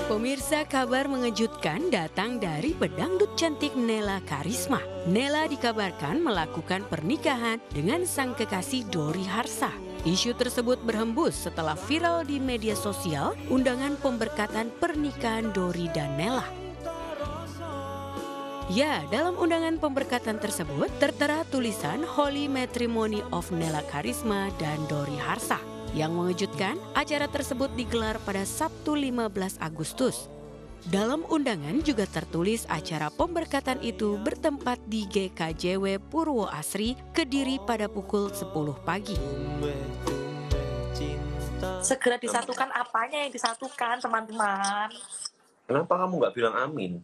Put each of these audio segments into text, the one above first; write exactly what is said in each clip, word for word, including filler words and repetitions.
Pemirsa, kabar mengejutkan datang dari pedangdut cantik Nela Karisma. Nela dikabarkan melakukan pernikahan dengan sang kekasih Dori Harsa. Isu tersebut berhembus setelah viral di media sosial undangan pemberkatan pernikahan Dori dan Nela. Ya, dalam undangan pemberkatan tersebut tertera tulisan Holy Matrimony of Nela Karisma dan Dori Harsa. Yang mengejutkan, acara tersebut digelar pada Sabtu lima belas Agustus. Dalam undangan juga tertulis acara pemberkatan itu bertempat di G K J W Purwo Asri, Kediri pada pukul sepuluh pagi. Segera disatukan apanya yang disatukan, teman-teman? Kenapa kamu nggak bilang amin?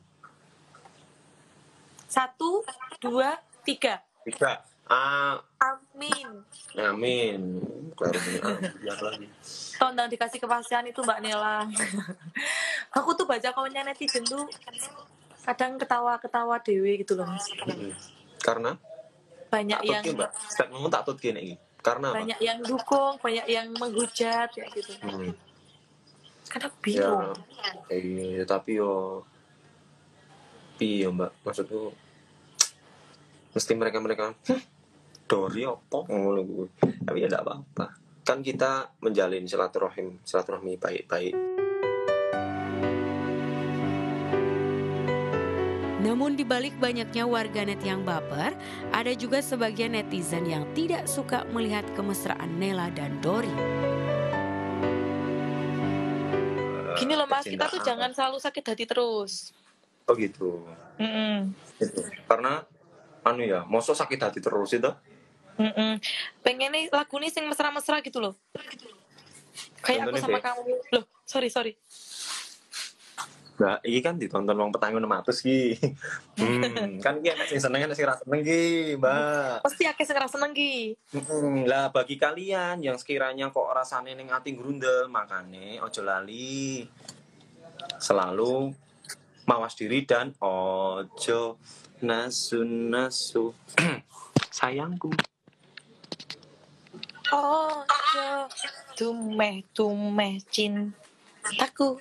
Satu, dua, tiga. Tiga. Ah, Amin. amin. Biar lagi. Tolong dikasih kepastian itu Mbak Nela. Aku tuh baca komennya netizen tuh kadang ketawa-ketawa dewe gitu loh. Karena? Banyak tak yang Mbak. Statementmu tak tutki nih. Karena apa? Banyak yang dukung, banyak yang menghujat kayak gitu. Hmm. Karena bingung. Ya, iya, tapi yo piye Mbak, maksudku mesti mereka-mereka Dori apa ngono kuwi. Tapi ya enggak apa-apa. Kan kita menjalin silaturahim, silaturahmi baik-baik. Namun di balik banyaknya warganet yang baper, ada juga sebagian netizen yang tidak suka melihat kemesraan Nela dan Dori. Gini loh Mas, kita tuh jangan selalu sakit hati terus. Oh gitu. Mm-mm. Gitu. Karena anu ya, mosok sakit hati terus itu. Mm-mm. Pengen nih lagu nih sing mesra-mesra gitu loh. Kayak aku sama kamu. Loh, sorry, sorry. Nah, ini kan ditonton wong petang enam ratus ki. Hmm, kan ki enak sing seneng enak sing ra seneng ki, Mbak. Pasti akeh sing ra seneng ki. Heeh. Lah bagi kalian yang sekiranya kok rasane ning ati grundel, makane ojo lali. Selalu mawas diri dan ojo nasu-nasu. Sayangku. Ojo tumeh-tumeh cintaku.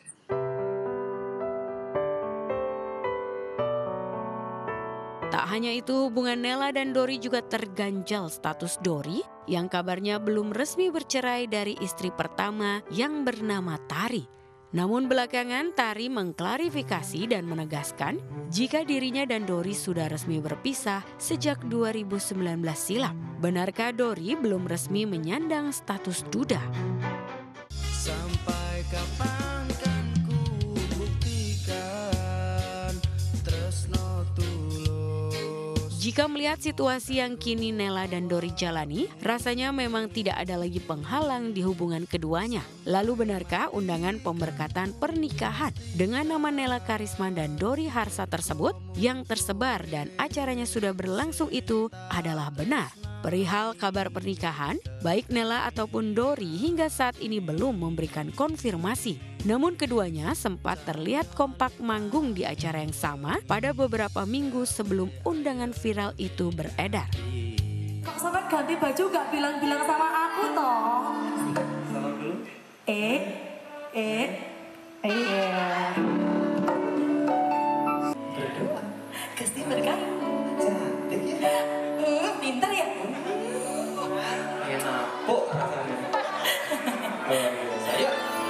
Tak hanya itu, hubungan Nela dan Dori juga terganjal status Dori yang kabarnya belum resmi bercerai dari istri pertama yang bernama Tari. Namun belakangan Tari mengklarifikasi dan menegaskan jika dirinya dan Dori sudah resmi berpisah sejak dua ribu sembilan belas silam. Benarkah Dori belum resmi menyandang status duda? Sampai kapan kan ku buktikan tresno tulus. Jika melihat situasi yang kini Nela dan Dori jalani, rasanya memang tidak ada lagi penghalang di hubungan keduanya. Lalu benarkah undangan pemberkatan pernikahan dengan nama Nela Karisma dan Dori Harsa tersebut yang tersebar dan acaranya sudah berlangsung itu adalah benar? Perihal kabar pernikahan, baik Nela ataupun Dori hingga saat ini belum memberikan konfirmasi. Namun keduanya sempat terlihat kompak manggung di acara yang sama pada beberapa minggu sebelum undangan viral itu beredar. Kok sampai ganti baju gak bilang-bilang sama aku toh? Salam dulu. Eh, eh, eh. Gusti berkah. Cantik ya. Hmm, pinter ya. Enak. Kok rasanya? Luar biasa. Yuk.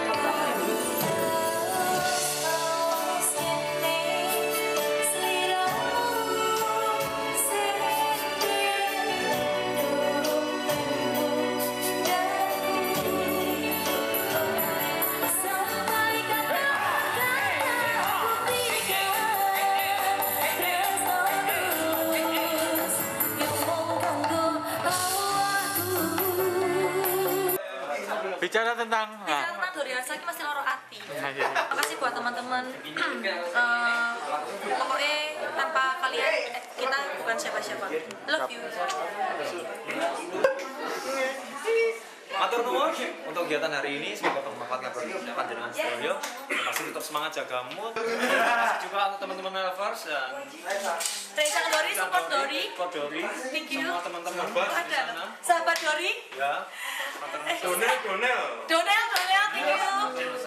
Bicara tentang Bicara tentang Dori Harsa ini masih loro ati. Makasih buat teman-teman. uh, pokoknya tanpa kalian eh, kita bukan siapa-siapa. Love you. Matur nuwun untuk kegiatan hari ini, semoga bermanfaat bagi panjenengan sedaya. Masih tetap semangat jaga mood. Juga untuk teman-teman lovers dan Reza Dori, support Dori. Support Dori. Thank you. Semua teman-teman di Ada sana. sahabat Dori. Ya. Donel, donel. Donel, Donel, thank you.